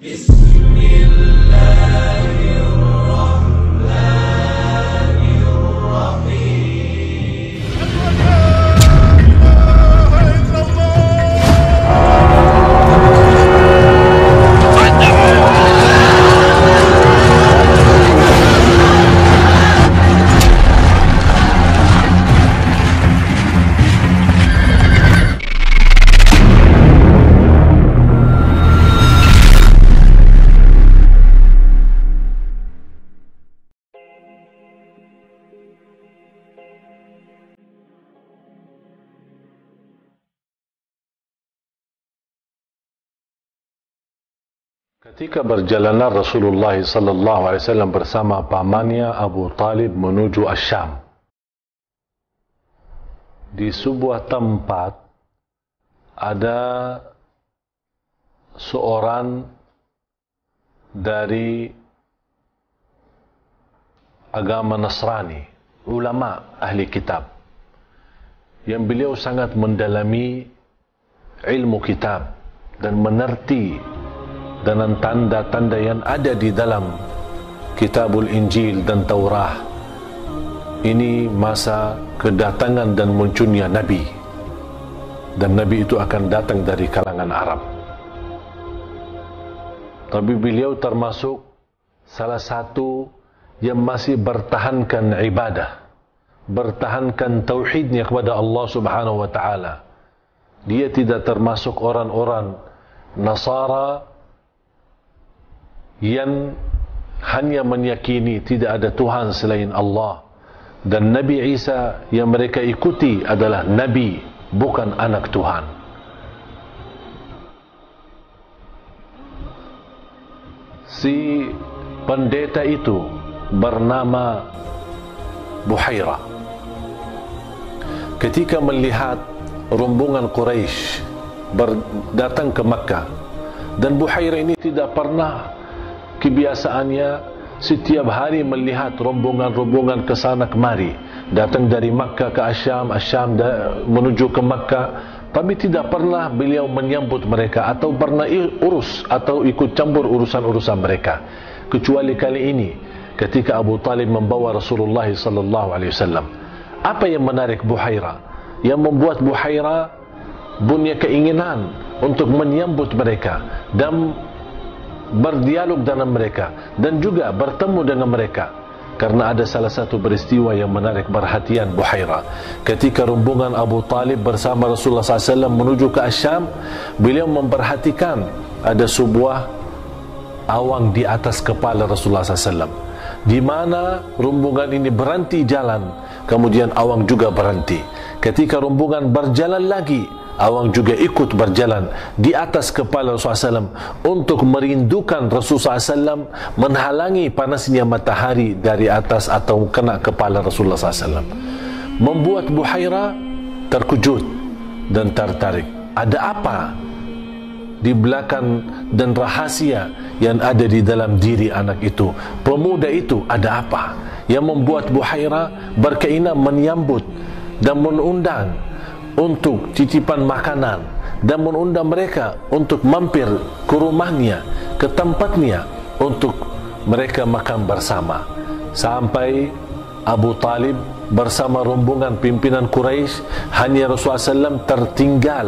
Ketika perjalanan Rasulullah SAW bersama pamannya Abu Talib menuju Asyam, di sebuah tempat ada seorang dari agama Nasrani, ulama ahli kitab, yang beliau sangat mendalami ilmu kitab dan menerti dengan tanda-tanda yang ada di dalam Kitabul Injil dan Taurah. Ini masa kedatangan dan munculnya Nabi, dan Nabi itu akan datang dari kalangan Arab. Tapi beliau termasuk salah satu yang masih bertahankan ibadah, bertahankan tauhidnya kepada Allah Subhanahu wa Ta'ala. Dia tidak termasuk orang-orang Nasara yang hanya meyakini tidak ada Tuhan selain Allah, dan Nabi Isa yang mereka ikuti adalah Nabi, bukan anak Tuhan. Si pendeta itu bernama Buhairah. Ketika melihat rombongan Quraisy datang ke Makkah, dan Buhairah ini tidak pernah, kebiasaannya setiap hari melihat rombongan-rombongan ke sana kemari, datang dari Makkah ke Asyam, menuju ke Makkah, tapi tidak pernah beliau menyambut mereka atau pernah urus atau ikut campur urusan-urusan mereka, kecuali kali ini ketika Abu Talib membawa Rasulullah SAW. Apa yang menarik Buhairah, yang membuat Buhairah punya keinginan untuk menyambut mereka dan berdialog dengan mereka dan juga bertemu dengan mereka? Karena ada salah satu peristiwa yang menarik perhatian Buhairah. Ketika rombongan Abu Talib bersama Rasulullah SAW menuju ke Asyam, beliau memperhatikan ada sebuah awang di atas kepala Rasulullah SAW. Di mana rombongan ini berhenti jalan, kemudian awang juga berhenti. Ketika rombongan berjalan lagi, awang juga ikut berjalan di atas kepala Rasulullah SAW untuk merindukan Rasulullah SAW menghalangi panasnya matahari dari atas atau kena kepala Rasulullah SAW. Membuat Buhairah terkejut dan tertarik. Ada apa di belakang dan rahasia yang ada di dalam diri anak itu, pemuda itu? Ada apa yang membuat Buhairah berkeinginan menyambut dan mengundang untuk titipan makanan, dan mengundang mereka untuk mampir ke rumahnya, ke tempatnya, untuk mereka makan bersama. Sampai Abu Talib bersama rombongan pimpinan Quraisy, hanya Rasulullah SAW tertinggal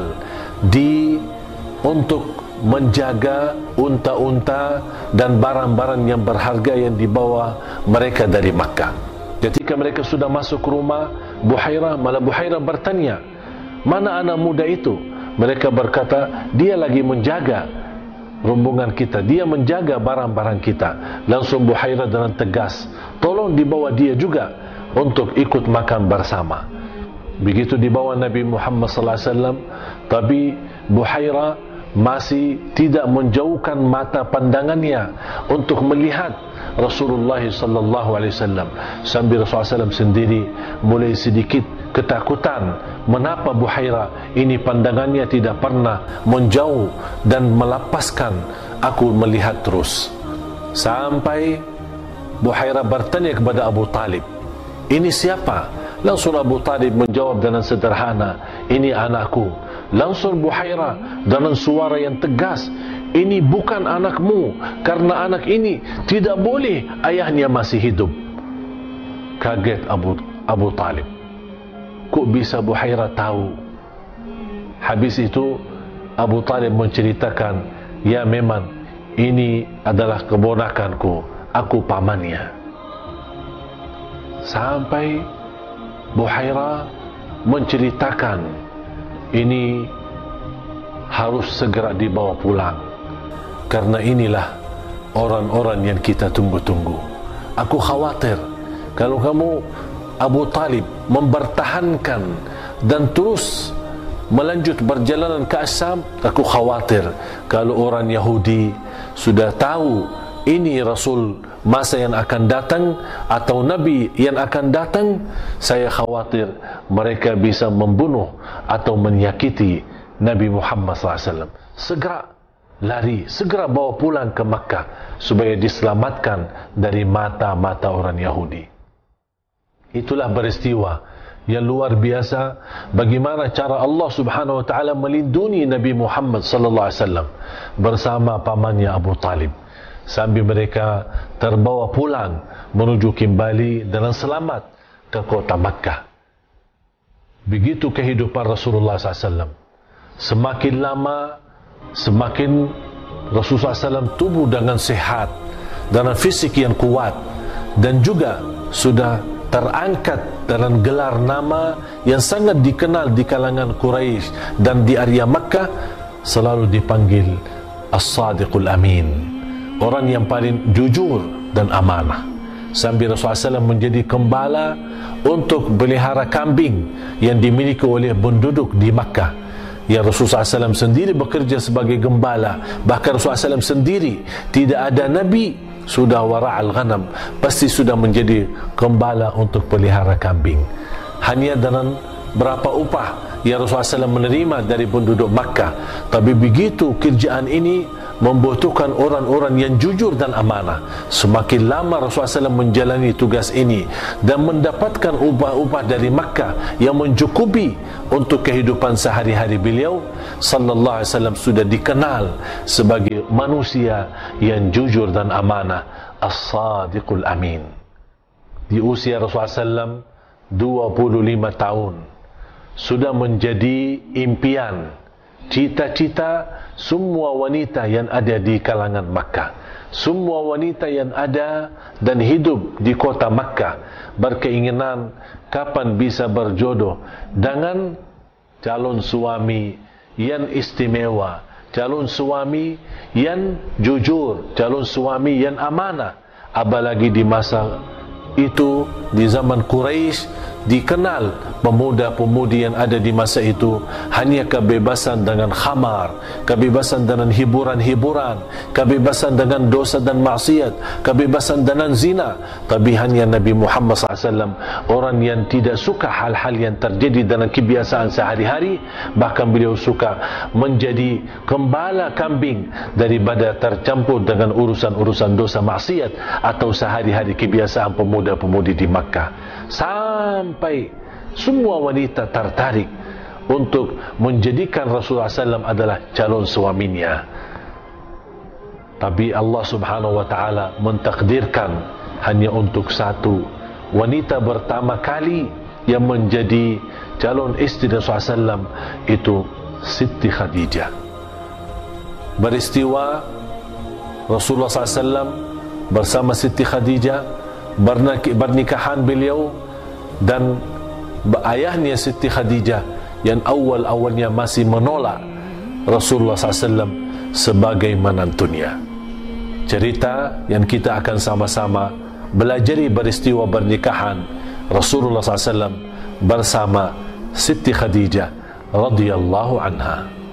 untuk menjaga unta-unta dan barang-barang yang berharga yang dibawa mereka dari Makkah. Ketika mereka sudah masuk ke rumah Buhairah, malah Buhairah bertanya, mana anak muda itu? Mereka berkata, dia lagi menjaga rombongan kita, dia menjaga barang-barang kita. Langsung Buhairah dengan tegas, tolong dibawa dia juga untuk ikut makan bersama. Begitu dibawa Nabi Muhammad SAW, tapi Buhairah masih tidak menjauhkan mata pandangannya untuk melihat Rasulullah SAW. Sambil Rasulullah SAW sendiri mulai sedikit ketakutan. Mengapa Buhairah ini pandangannya tidak pernah menjauh dan melepaskan aku melihat terus? Sampai Buhairah bertanya kepada Abu Talib, ini siapa? Langsung Abu Talib menjawab dengan sederhana, ini anakku. Langsung Buhairah dengan suara yang tegas, ini bukan anakmu, karena anak ini tidak boleh ayahnya masih hidup. Kaget Abu Talib. Kok bisa Buhairah tahu? Habis itu Abu Talib menceritakan, ya memang ini adalah keponakanku, aku pamannya. Sampai Buhairah menceritakan, ini harus segera dibawa pulang, karena inilah orang-orang yang kita tunggu-tunggu. Aku khawatir kalau kamu Abu Talib mempertahankan dan terus melanjut perjalanan ke Asyam, aku khawatir kalau orang Yahudi sudah tahu ini Rasul masa yang akan datang atau Nabi yang akan datang, saya khawatir mereka bisa membunuh atau menyakiti Nabi Muhammad SAW. Segera lari, segera bawa pulang ke Makkah supaya diselamatkan dari mata-mata orang Yahudi. Itulah peristiwa yang luar biasa, bagaimana cara Allah Subhanahu wa taala melindungi Nabi Muhammad sallallahu alaihi wasallam bersama pamannya Abu Talib, sambil mereka terbawa pulang menuju kembali dengan selamat ke kota Makkah. Begitu kehidupan Rasulullah SAW. Semakin lama, semakin Rasulullah SAW tubuh dengan sehat, dengan fisik yang kuat, dan juga sudah terangkat dalam gelar nama yang sangat dikenal di kalangan Quraisy dan di area Makkah, selalu dipanggil As-Sadiqul Amin, orang yang paling jujur dan amanah. Sambil Rasulullah SAW menjadi gembala untuk pelihara kambing yang dimiliki oleh penduduk di Makkah. Ya, Rasulullah SAW sendiri bekerja sebagai gembala. Bahkan Rasulullah SAW sendiri tidak ada Nabi, sudah wara'al ghanam, pasti sudah menjadi gembala untuk pelihara kambing. Hanya dengan berapa upah yang Rasulullah SAW menerima dari penduduk Makkah, tapi begitu kerjaan ini membutuhkan orang-orang yang jujur dan amanah. Semakin lama Rasulullah SAW menjalani tugas ini dan mendapatkan upah-upah dari Makkah yang mencukupi untuk kehidupan sehari-hari beliau, sallallahu alaihi wasallam sudah dikenal sebagai manusia yang jujur dan amanah, As-Sadiqul Amin. Di usia Rasulullah SAW 25 tahun sudah menjadi impian, cita-cita semua wanita yang ada di kalangan Makkah. Semua wanita yang ada dan hidup di kota Makkah berkeinginan kapan bisa berjodoh dengan calon suami yang istimewa, calon suami yang jujur, calon suami yang amanah. Apalagi di masa itu, di zaman Quraisy, dikenal pemuda-pemudi yang ada di masa itu hanya kebebasan dengan khamar, kebebasan dengan hiburan-hiburan, kebebasan dengan dosa dan maksiat, kebebasan dengan zina. Tapi hanya Nabi Muhammad SAW, orang yang tidak suka hal-hal yang terjadi dalam kebiasaan sehari-hari. Bahkan beliau suka menjadi gembala kambing daripada tercampur dengan urusan-urusan dosa maksiat atau sehari-hari kebiasaan pemuda-pemudi di Makkah. Sampai semua wanita tertarik untuk menjadikan Rasulullah SAW adalah calon suaminya. Tapi Allah Subhanahu wa taala mentakdirkan hanya untuk satu wanita pertama kali yang menjadi calon istri Rasulullah SAW, itu Siti Khadijah. Beristiwa Rasulullah SAW bersama Siti Khadijah, bernikahan beliau, dan ayahnya Siti Khadijah yang awal-awalnya masih menolak Rasulullah SAW sebagai menantunya. Cerita yang kita akan sama-sama belajari peristiwa pernikahan Rasulullah SAW bersama Siti Khadijah radhiyallahu anha.